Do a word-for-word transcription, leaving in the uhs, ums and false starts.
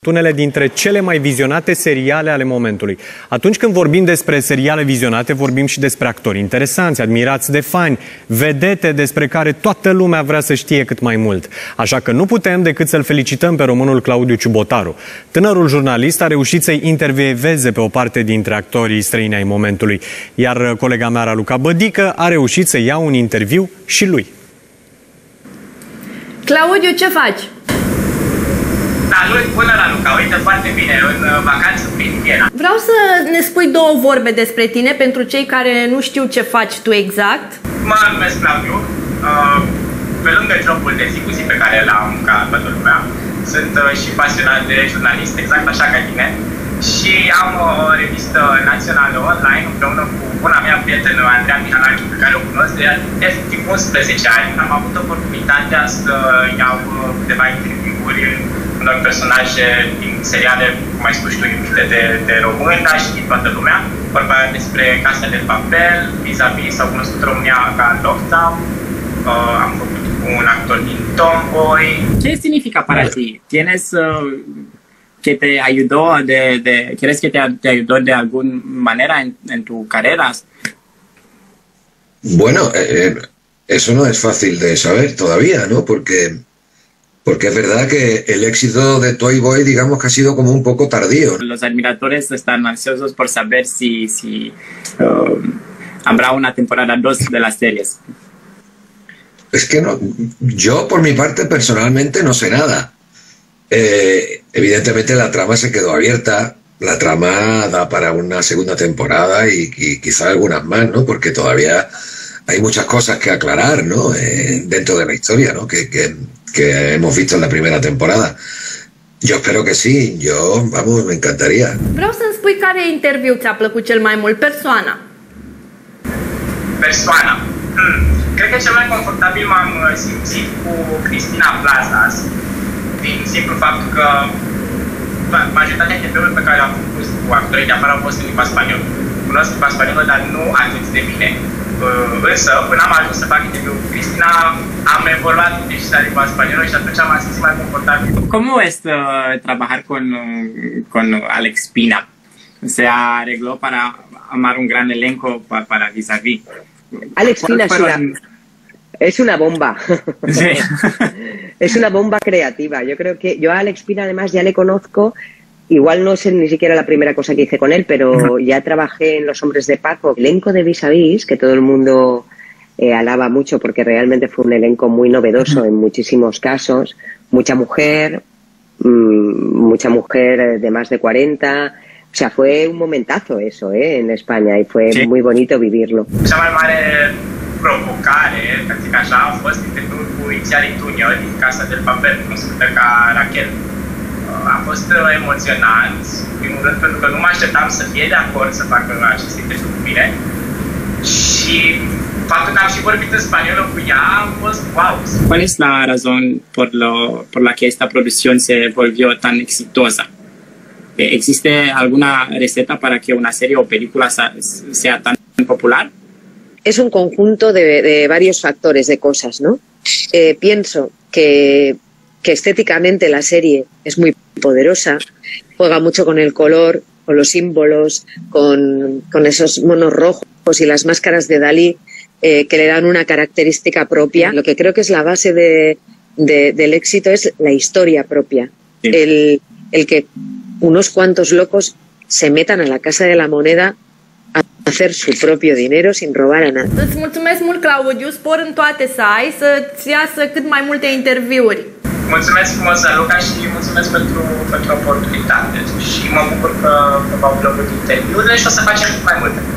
unele dintre cele mai vizionate seriale ale momentului. Atunci când vorbim despre seriale vizionate, vorbim și despre actori interesanți, admirați de fani, vedete despre care toată lumea vrea să știe cât mai mult. Așa că nu putem decât să-l felicităm pe românul Claudiu Ciubotaru. Tânărul jurnalist a reușit să-i intervieveze pe o parte dintre actorii străini ai momentului, iar colega mea, Raluca Bădică, a reușit să ia un interviu și lui. Claudiu, ce faci? Salut, bună Raluca, uite foarte bine, în vacanță prin Viena. Vreau să ne spui două vorbe despre tine pentru cei care nu știu ce faci tu exact. Mă numesc Claudiu, pe lângă jobul de zi cu zi pe care l-am ca toată lumea, sunt și pasionat de jurnalist, exact așa ca tine, și am o revistă națională online împreună cu buna mea prietenă Andreea Mihalache, pe care o cunosc de efectiv unsprezece ani. Am avut oportunitatea să iau câteva interviuri unor personaje din seriale, cum ai spus tu, iubite de, de români, dar și din toată lumea. Vorba despre Casa de Papel, Vis-a-vis, s-au cunoscut România ca Lockdown, uh, am făcut cu un actor din Tomboy. Ce significa para ti? ¿Tienes uh, que te ayudó de, de, ¿Quieres que te, te ayudó de alguna manera en, en tu carrera? Bueno, eh, eso no es fácil de saber todavía, ¿no? Porque Porque es verdad que el éxito de Toy Boy, digamos que ha sido como un poco tardío. Los admiradores están ansiosos por saber si, si uh, habrá una temporada dos de las series. Es que no, yo por mi parte personalmente no sé nada. Eh, evidentemente la trama se quedó abierta, la trama da para una segunda temporada y, y quizá algunas más, ¿no? Porque todavía hay muchas cosas que aclarar, ¿no? Eh, dentro de la historia, ¿no? Que, que, que hemos visto en la primera temporada. Yo espero que sí, yo, vamos, me encantaría. Vreau să-mi spui care interviu ți-a plăcut cel mai mult, persoana. Persoana. Hmm. Cred că cel mai confortabil m-am simțit cu Cristina Plazas, din simplu faptul că majoritatea interviurilor pe care le-am făcut cu actorii de afară au fost în limba spaniolă. Cunosc limba spaniolă, dar nu atât de bine. Însă, până am ajuns să fac interviu cu Cristina, am evoluat și la limba spaniolă și atunci am simțit mai confortabil. ¿Cómo es uh, trabajar con, con Alex Pina? ¿Se arregló para armar un gran elenco pa, para Vis-a-Vis? Alex Pina es una, es una bomba. Sí. Es una bomba creativa. Yo creo que yo a Alex Pina además ya le conozco. Igual no sé ni siquiera la primera cosa que hice con él, pero ya trabajé en Los Hombres de Paco. El elenco de Vis-a-Vis, que todo el mundo eh, alaba mucho porque realmente fue un elenco muy novedoso en muchísimos casos. Mucha mujer, mmm, mucha mujer de más de cuarenta. O sea, fue un momentazo eso, ¿eh? En España, y fue sí. muy bonito vivirlo. Cea mai mare provocare, ca zic așa, a fost interviul cu Itziar Tunio din Casa de Papel, cunoscută ca Rachel. A fost emoționant, în primul rând, pentru că nu mă așteptam să fie de acord să facă acest interviu cu mine. Și faptul că am și vorbit în spaniolă cu ea a fost wow. ¿Cuál es la razón por, lo, por la que esta producción se volvió tan exitosa? ¿Existe alguna receta para que una serie o película sea tan popular? Es un conjunto de, de varios factores, de cosas, ¿no? Eh, pienso que que estéticamente la serie es muy poderosa, juega mucho con el color, con los símbolos, con, con esos monos rojos y las máscaras de Dalí eh, que le dan una característica propia. Lo que creo que es la base de, de, del éxito es la historia propia, sí. el, el que unos cuantos locos se metan a la Casa de la Moneda a hacer su propio dinero sin robar a nadie. Îți mulțumesc mult, Claudiu, spor în toate să ai, să-ți iasă cât mai multe interviuri. Mulțumesc frumos, Luca, și mulțumesc pentru, pentru oportunitate și mă bucur că, că v-au plăcut interviurile și o să facem mai multe.